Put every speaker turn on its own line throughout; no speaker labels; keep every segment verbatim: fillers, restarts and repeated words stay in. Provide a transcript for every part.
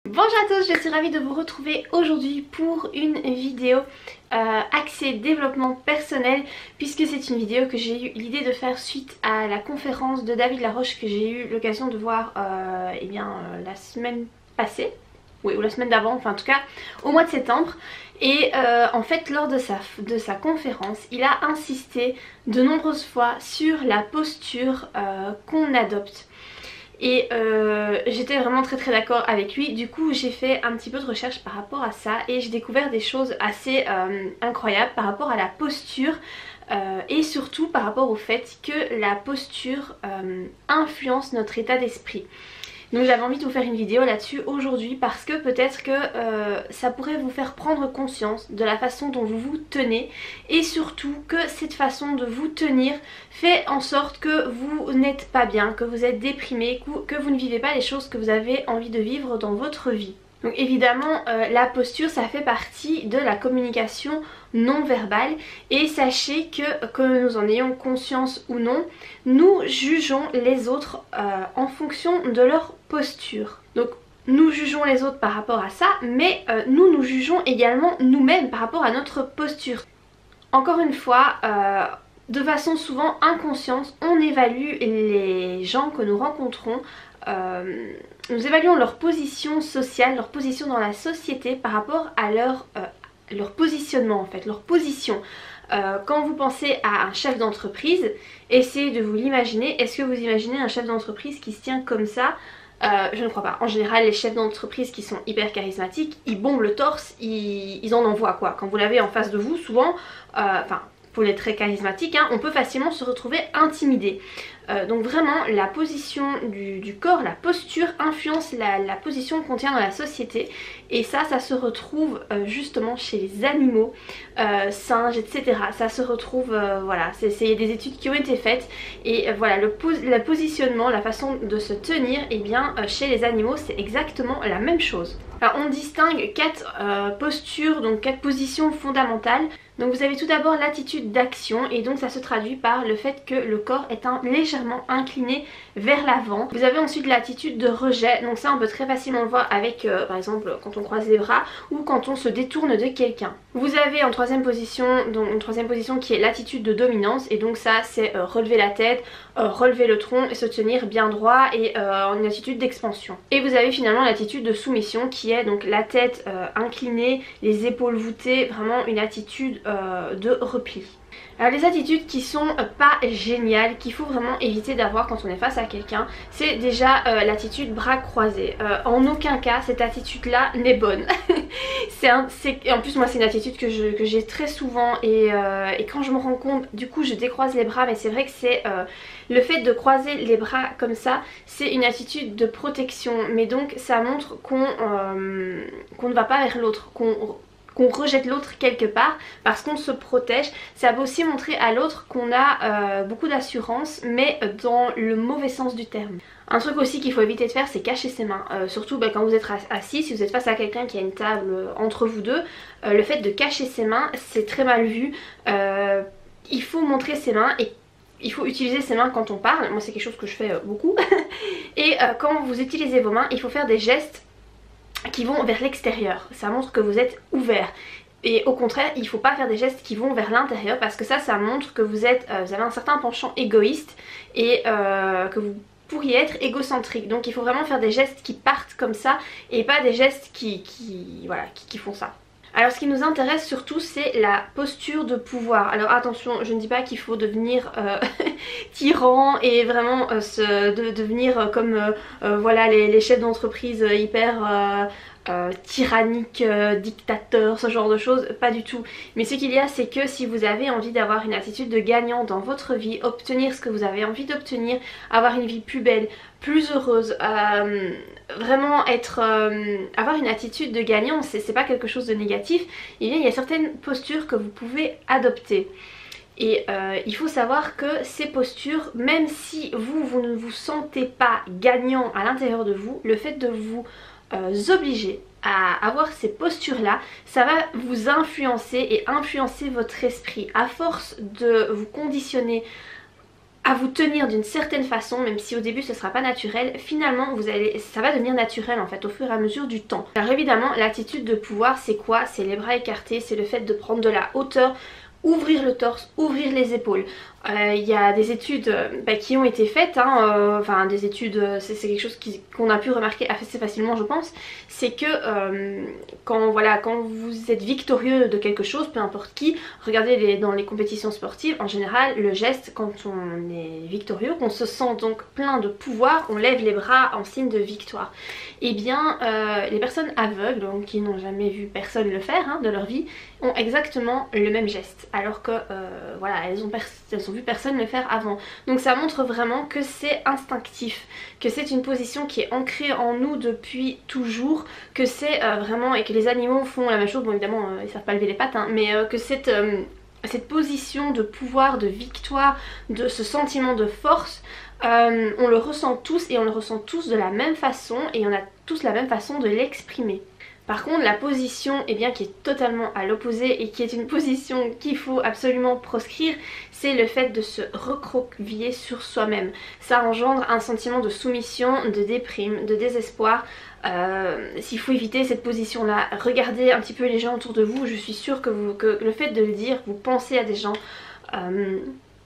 Bonjour à tous, je suis ravie de vous retrouver aujourd'hui pour une vidéo euh, axée développement personnel, puisque c'est une vidéo que j'ai eu l'idée de faire suite à la conférence de David Laroche que j'ai eu l'occasion de voir euh, eh bien, euh, la semaine passée, oui, ou la semaine d'avant, enfin en tout cas au mois de septembre. Et euh, en fait lors de sa, de sa conférence, il a insisté de nombreuses fois sur la posture euh, qu'on adopte. Et euh, j'étais vraiment très très d'accord avec lui. Du coup j'ai fait un petit peu de recherche par rapport à ça et j'ai découvert des choses assez euh, incroyables par rapport à la posture euh, et surtout par rapport au fait que la posture euh, influence notre état d'esprit. Donc j'avais envie de vous faire une vidéo là-dessus aujourd'hui parce que peut-être que euh, ça pourrait vous faire prendre conscience de la façon dont vous vous tenez et surtout que cette façon de vous tenir fait en sorte que vous n'êtes pas bien, que vous êtes déprimé, que vous ne vivez pas les choses que vous avez envie de vivre dans votre vie. Donc évidemment euh, la posture ça fait partie de la communication non verbale et sachez que que nous en ayons conscience ou non, nous jugeons les autres euh, en fonction de leur posture. Donc nous jugeons les autres par rapport à ça, mais euh, nous nous jugeons également nous-mêmes par rapport à notre posture. Encore une fois, euh, de façon souvent inconsciente, on évalue les gens que nous rencontrons. Euh, nous évaluons leur position sociale, leur position dans la société par rapport à leur, euh, leur positionnement en fait, leur position. Euh, quand vous pensez à un chef d'entreprise, essayez de vous l'imaginer. Est-ce que vous imaginez un chef d'entreprise qui se tient comme ça? Euh, je ne crois pas. En général les chefs d'entreprise qui sont hyper charismatiques, ils bombent le torse, ils, ils en envoient quoi. Quand vous l'avez en face de vous, souvent, enfin... Euh, pour les très charismatiques, hein, on peut facilement se retrouver intimidé. Euh, donc vraiment la position du, du corps, la posture influence la, la position qu'on tient dans la société et ça, ça se retrouve euh, justement chez les animaux, euh, singes, et cetera. Ça se retrouve, euh, voilà, c'est des études qui ont été faites et euh, voilà, le, pos le positionnement, la façon de se tenir, et eh bien euh, chez les animaux c'est exactement la même chose. Alors on distingue quatre euh, postures, donc quatre positions fondamentales. Donc vous avez tout d'abord l'attitude d'action et donc ça se traduit par le fait que le corps est un, légèrement incliné vers l'avant. Vous avez ensuite l'attitude de rejet, donc ça on peut très facilement le voir avec euh, par exemple quand on croise les bras ou quand on se détourne de quelqu'un. Vous avez en troisième position, donc une troisième position qui est l'attitude de dominance et donc ça c'est euh, relever la tête, euh, relever le tronc et se tenir bien droit et euh, en une attitude d'expansion. Et vous avez finalement l'attitude de soumission qui est donc la tête euh, inclinée, les épaules voûtées, vraiment une attitude euh, de repli. Alors les attitudes qui sont pas géniales, qu'il faut vraiment éviter d'avoir quand on est face à quelqu'un, c'est déjà euh, l'attitude bras croisés. Euh, en aucun cas cette attitude là n'est bonne. c'est un, en plus moi c'est une attitude que j'ai très souvent et, euh, et quand je me rends compte, du coup je décroise les bras, mais c'est vrai que c'est euh, le fait de croiser les bras comme ça, c'est une attitude de protection, mais donc ça montre qu'on euh, qu'on ne va pas vers l'autre, qu'on qu'on rejette l'autre quelque part parce qu'on se protège. Ça va aussi montrer à l'autre qu'on a euh, beaucoup d'assurance, mais dans le mauvais sens du terme. Un truc aussi qu'il faut éviter de faire, c'est cacher ses mains, euh, surtout bah, quand vous êtes assis, si vous êtes face à quelqu'un qui a une table euh, entre vous deux, euh, le fait de cacher ses mains c'est très mal vu. Euh, il faut montrer ses mains et il faut utiliser ses mains quand on parle, moi c'est quelque chose que je fais euh, beaucoup. Et euh, quand vous utilisez vos mains, il faut faire des gestes qui vont vers l'extérieur, ça montre que vous êtes ouvert. Et au contraire, il ne faut pas faire des gestes qui vont vers l'intérieur parce que ça, ça montre que vous, êtes, euh, vous avez un certain penchant égoïste et euh, que vous pourriez être égocentrique. Donc il faut vraiment faire des gestes qui partent comme ça et pas des gestes qui, qui, voilà, qui, qui font ça. Alors ce qui nous intéresse surtout c'est la posture de pouvoir. Alors attention, je ne dis pas qu'il faut devenir euh, tyran et vraiment euh, se, de, devenir euh, comme euh, euh, voilà, les, les chefs d'entreprise euh, hyper euh, euh, tyranniques, euh, dictateurs, ce genre de choses, pas du tout. Mais ce qu'il y a c'est que si vous avez envie d'avoir une attitude de gagnant dans votre vie, obtenir ce que vous avez envie d'obtenir, avoir une vie plus belle, plus heureuse, euh, vraiment être, euh, avoir une attitude de gagnant, c'est pas quelque chose de négatif, et bien il y a certaines postures que vous pouvez adopter. Et euh, il faut savoir que ces postures, même si vous, vous ne vous sentez pas gagnant à l'intérieur de vous, le fait de vous euh, obliger à avoir ces postures là, ça va vous influencer et influencer votre esprit. À force de vous conditionner à vous tenir d'une certaine façon, même si au début ce sera pas naturel, finalement vous allez, ça va devenir naturel en fait au fur et à mesure du temps. Alors évidemment l'attitude de pouvoir c'est quoi? C'est les bras écartés, c'est le fait de prendre de la hauteur, ouvrir le torse, ouvrir les épaules. Il euh, y a des études euh, bah, qui ont été faites, hein, euh, enfin des études, euh, c'est quelque chose qu'on a pu remarquer assez facilement je pense, c'est que euh, quand, voilà, quand vous êtes victorieux de quelque chose, peu importe qui, regardez les, dans les compétitions sportives, en général le geste quand on est victorieux, qu'on se sent donc plein de pouvoir, on lève les bras en signe de victoire. Et bien euh, les personnes aveugles, donc qui n'ont jamais vu personne le faire hein, de leur vie, ont exactement le même geste, alors que euh, voilà, elles ont, elles ont vu personne le faire avant. Donc ça montre vraiment que c'est instinctif, que c'est une position qui est ancrée en nous depuis toujours, que c'est euh, vraiment, et que les animaux font la même chose, bon évidemment euh, ils savent pas lever les pattes, hein, mais euh, que cette, euh, cette position de pouvoir, de victoire, de ce sentiment de force, euh, on le ressent tous et on le ressent tous de la même façon et on a tous la même façon de l'exprimer. Par contre la position eh bien, qui est totalement à l'opposé et qui est une position qu'il faut absolument proscrire, c'est le fait de se recroqueviller sur soi-même. Ça engendre un sentiment de soumission, de déprime, de désespoir. Euh, S'il faut éviter cette position là, regardez un petit peu les gens autour de vous, je suis sûre que, vous, que le fait de le dire, vous pensez à des gens... Euh,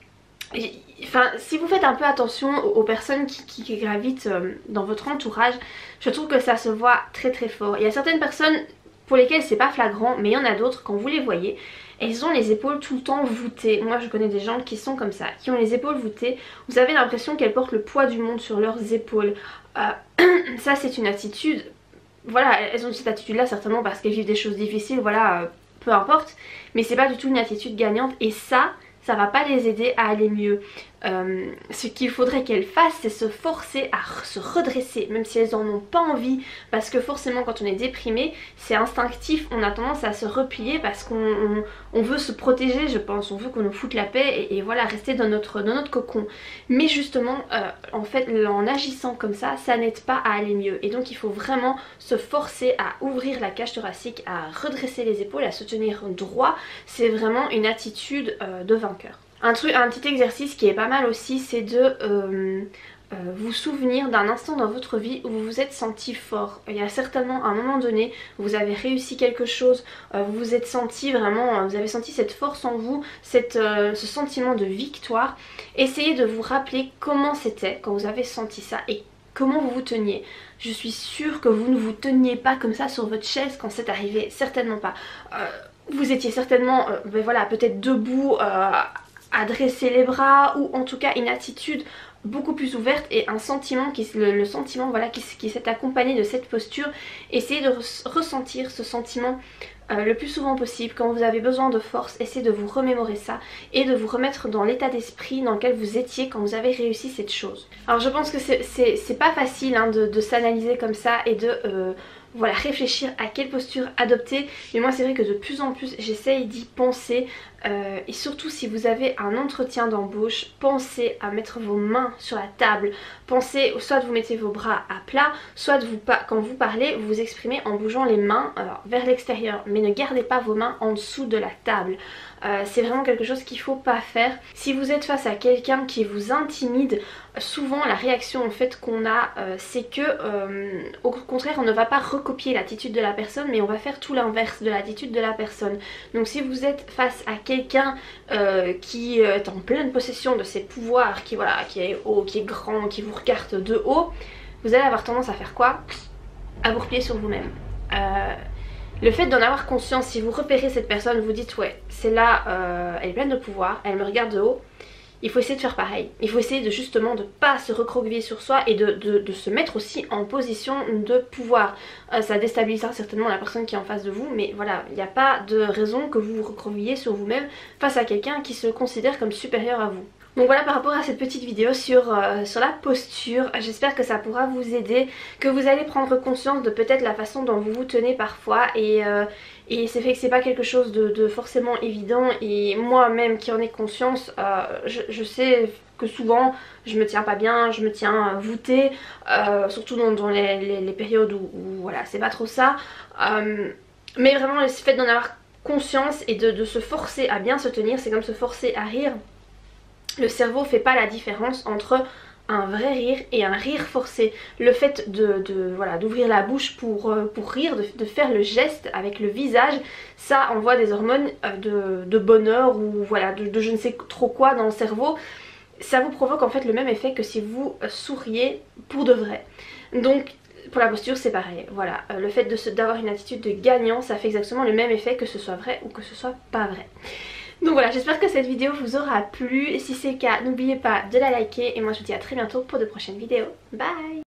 Enfin, si vous faites un peu attention aux, aux personnes qui, qui, qui gravitent euh, dans votre entourage, je trouve que ça se voit très très fort. Il y a certaines personnes pour lesquelles c'est pas flagrant, mais il y en a d'autres, quand vous les voyez, elles ont les épaules tout le temps voûtées. Moi je connais des gens qui sont comme ça, qui ont les épaules voûtées. Vous avez l'impression qu'elles portent le poids du monde sur leurs épaules. Euh, ça c'est une attitude, voilà, elles ont cette attitude là certainement parce qu'elles vivent des choses difficiles, voilà, euh, peu importe. Mais c'est pas du tout une attitude gagnante et ça... ça va pas les aider à aller mieux. Euh, ce qu'il faudrait qu'elles fassent, c'est se forcer à se redresser, même si elles en ont pas envie, parce que forcément quand on est déprimé, c'est instinctif, on a tendance à se replier parce qu'on on, on veut se protéger, je pense, on veut qu'on nous foute la paix et, et voilà, rester dans notre, dans notre cocon. Mais justement, euh, en fait, en agissant comme ça, ça n'aide pas à aller mieux. Et donc il faut vraiment se forcer à ouvrir la cage thoracique, à redresser les épaules, à se tenir droit. C'est vraiment une attitude euh, de vainqueur. Un, truc, un petit exercice qui est pas mal aussi, c'est de euh, euh, vous souvenir d'un instant dans votre vie où vous vous êtes senti fort. Il y a certainement un moment donné où vous avez réussi quelque chose, euh, vous vous êtes senti vraiment, vous avez senti cette force en vous, cette, euh, ce sentiment de victoire. Essayez de vous rappeler comment c'était quand vous avez senti ça et comment vous vous teniez. Je suis sûre que vous ne vous teniez pas comme ça sur votre chaise quand c'est arrivé, certainement pas. Euh, vous étiez certainement, euh, ben voilà, peut-être debout, euh, à dresser les bras, ou en tout cas une attitude beaucoup plus ouverte et un sentiment, qui, le, le sentiment voilà, qui, qui s'est accompagné de cette posture. Essayez de re ressentir ce sentiment euh, le plus souvent possible. Quand vous avez besoin de force, essayez de vous remémorer ça et de vous remettre dans l'état d'esprit dans lequel vous étiez quand vous avez réussi cette chose. Alors je pense que c'est pas facile hein, de, de s'analyser comme ça et de... Euh, voilà, réfléchir à quelle posture adopter, mais moi c'est vrai que de plus en plus j'essaye d'y penser euh, et surtout si vous avez un entretien d'embauche, pensez à mettre vos mains sur la table, pensez soit vous mettez vos bras à plat, soit vous, quand vous parlez vous vous exprimez en bougeant les mains alors, vers l'extérieur, mais ne gardez pas vos mains en dessous de la table. Euh, c'est vraiment quelque chose qu'il faut pas faire. Si vous êtes face à quelqu'un qui vous intimide, souvent la réaction en fait qu'on a euh, c'est que euh, au contraire on ne va pas recopier l'attitude de la personne, mais on va faire tout l'inverse de l'attitude de la personne. Donc si vous êtes face à quelqu'un euh, qui est en pleine possession de ses pouvoirs, qui voilà, qui est haut, qui est grand, qui vous regarde de haut, vous allez avoir tendance à faire quoi? À vous replier sur vous-même. Euh, Le fait d'en avoir conscience, si vous repérez cette personne, vous dites ouais, c'est là, euh, elle est pleine de pouvoir, elle me regarde de haut, il faut essayer de faire pareil. Il faut essayer de justement de pas se recroqueviller sur soi et de, de, de se mettre aussi en position de pouvoir. Euh, ça déstabilisera certainement la personne qui est en face de vous, mais voilà, il n'y a pas de raison que vous vous recroquevilliez sur vous-même face à quelqu'un qui se considère comme supérieur à vous. Donc voilà par rapport à cette petite vidéo sur, euh, sur la posture, j'espère que ça pourra vous aider, que vous allez prendre conscience de peut-être la façon dont vous vous tenez parfois et, euh, et c'est fait que c'est pas quelque chose de, de forcément évident et moi-même qui en ai conscience, euh, je, je sais que souvent je me tiens pas bien, je me tiens voûtée, euh, surtout dans, dans les, les, les périodes où, où voilà c'est pas trop ça, euh, mais vraiment le fait d'en avoir conscience et de, de se forcer à bien se tenir, c'est comme se forcer à rire. le cerveau fait pas la différence entre un vrai rire et un rire forcé. Le fait de, de voilà, d'ouvrir la bouche pour, euh, pour rire, de, de faire le geste avec le visage, ça envoie des hormones euh, de, de bonheur ou voilà, de, de je ne sais trop quoi dans le cerveau. Ça vous provoque en fait le même effet que si vous euh, souriez pour de vrai. Donc pour la posture c'est pareil, voilà, euh, le fait d'avoir une attitude de gagnant, ça fait exactement le même effet que ce soit vrai ou que ce soit pas vrai. Donc voilà, j'espère que cette vidéo vous aura plu. Si c'est le cas, n'oubliez pas de la liker et moi je vous dis à très bientôt pour de prochaines vidéos. Bye!